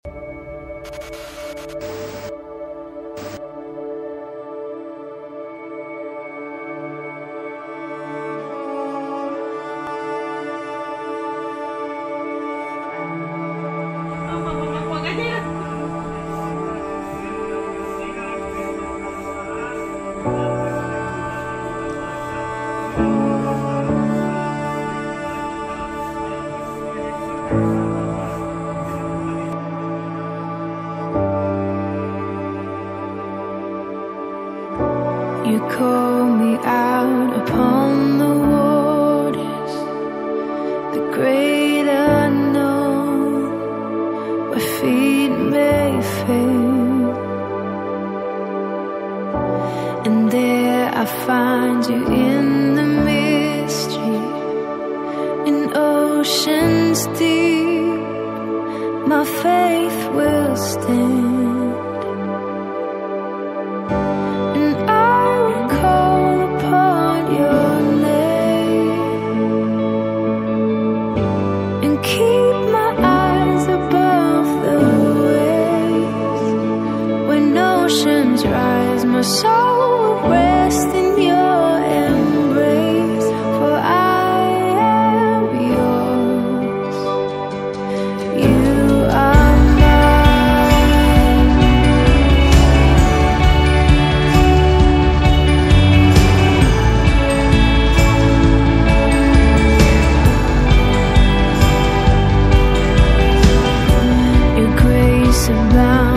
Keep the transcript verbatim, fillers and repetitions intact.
You call me out upon the waters, the great unknown, where feet may fail. And there I find you in the mystery, in oceans deep. My faith will stand. Rise, my soul will rest in your embrace, for I am yours. You are mine. Your grace abounds.